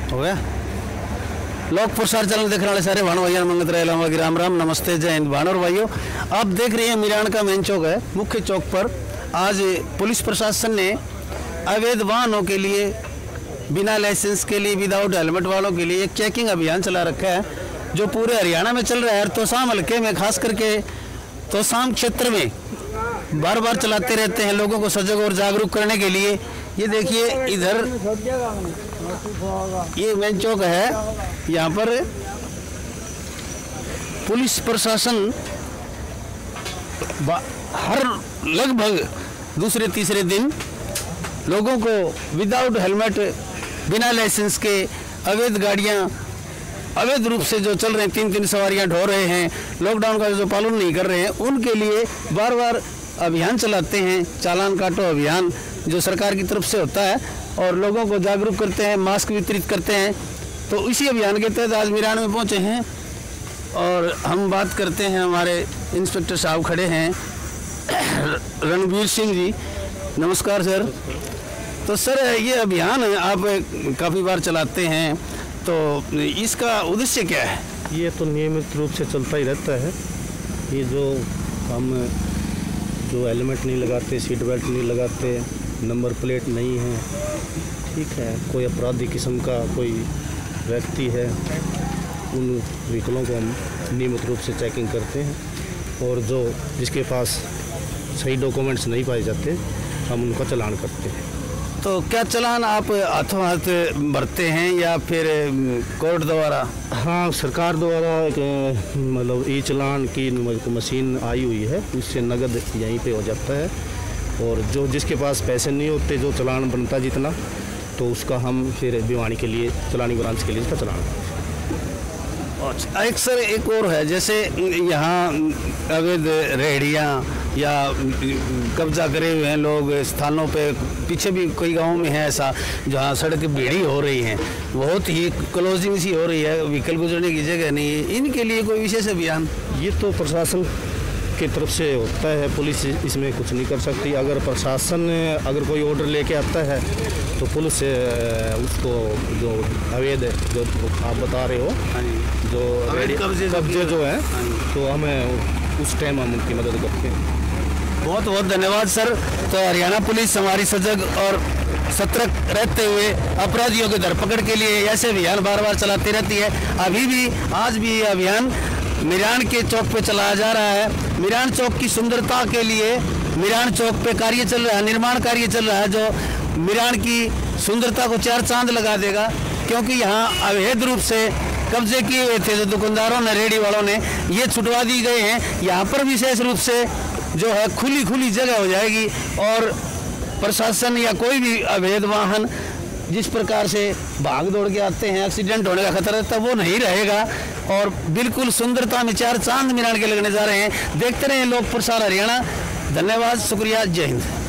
हो गया। लोक प्रसार चैनल देखने वाले सारे भानु भैया मंगत रहे राम राम नमस्ते जय हिंद। भानु और भाइयों, आप देख रहे हैं मिरान का मेन चौक है। मुख्य चौक पर आज पुलिस प्रशासन ने अवैध वाहनों के लिए, बिना लाइसेंस के लिए, विदाउट हेलमेट वालों के लिए एक चेकिंग अभियान चला रखा है, जो पूरे हरियाणा में चल रहा है। तोसाम हल्के में, खास करके तोसाम क्षेत्र में बार बार चलाते रहते हैं लोगों को सजग और जागरूक करने के लिए। ये देखिए, इधर ये मेन चौक है। यहाँ पर पुलिस प्रशासन हर लगभग दूसरे तीसरे दिन लोगों को विदाउट हेलमेट, बिना लाइसेंस के अवैध गाड़ियाँ अवैध रूप से जो चल रहे हैं, 3-3 सवारियां ढो रहे हैं, लॉकडाउन का जो पालन नहीं कर रहे हैं, उनके लिए बार बार अभियान चलाते हैं। चालान काटो अभियान जो सरकार की तरफ से होता है, और लोगों को जागरूक करते हैं, मास्क वितरित करते हैं। तो इसी अभियान के तहत आज मिरान में पहुंचे हैं और हम बात करते हैं। हमारे इंस्पेक्टर साहब खड़े हैं, रणवीर सिंह जी। नमस्कार सर। तो सर, ये अभियान आप काफ़ी बार चलाते हैं, तो इसका उद्देश्य क्या है? ये तो नियमित रूप से चलता ही रहता है। ये जो हम जो हेलमेट नहीं लगाते, सीट बेल्ट नहीं लगाते, नंबर प्लेट नहीं है, ठीक है, कोई अपराधी किस्म का कोई व्यक्ति है, उन व्हीकलों को हम नियमित रूप से चेकिंग करते हैं, और जो जिसके पास सही डॉक्यूमेंट्स नहीं पाए जाते, हम उनका चालान करते हैं। तो क्या चालान आप हाथों हाथ भरते हैं या फिर कोर्ट द्वारा? हाँ, सरकार द्वारा एक मतलब ई चालान की मशीन आई हुई है, उससे नगद यहीं पे हो जाता है, और जो जिसके पास पैसे नहीं होते, जो चालान बनता जितना, तो उसका हम फिर भिवानी के लिए, चालानी ब्रांच के लिए उसका चालान। अच्छा, एक सर एक और है, जैसे यहाँ अवैध रेहड़ियाँ या कब्जा करे हुए हैं लोग स्थानों पे, पीछे भी कई गांवों में है ऐसा, जहाँ सड़क भीड़ी हो रही हैं, बहुत ही क्लोजिंग सी हो रही है, व्हीकल गुजरने की जगह नहीं है, इनके लिए कोई विशेष अभियान? ये तो प्रशासन की तरफ से होता है, पुलिस इसमें कुछ नहीं कर सकती। अगर प्रशासन अगर कोई ऑर्डर लेके आता है तो पुलिस उसको जो अवैध जो आप बता रहे हो, जो कब्जे जो है, तो हमें उस टाइम हम उनकी मदद करते हैं। बहुत बहुत धन्यवाद सर। तो हरियाणा पुलिस हमारी सजग और सतर्क रहते हुए अपराधियों की धरपकड़ के लिए ऐसे अभियान बार बार चलाती रहती है। अभी भी, आज भी ये अभियान मिरान के चौक पे चलाया जा रहा है। मिरान चौक की सुंदरता के लिए मिरान चौक पे कार्य चल रहा है, निर्माण कार्य चल रहा है, जो मिरान की सुंदरता को चार चांद लगा देगा, क्योंकि यहाँ अवैध रूप से कब्जे किए हुए थे जो दुकानदारों ने, रेहड़ी वालों ने, ये छुटवा दी गए हैं। यहाँ पर विशेष रूप से जो है खुली जगह हो जाएगी, और प्रशासन या कोई भी अवैध वाहन जिस प्रकार से भाग दौड़ के आते हैं, एक्सीडेंट होने का खतरा रहता है, वो नहीं रहेगा, और बिल्कुल सुंदरता में चार चांद मिरान के लगने जा रहे हैं। देखते रहें लोक प्रसार हरियाणा। धन्यवाद, शुक्रिया, जय हिंद।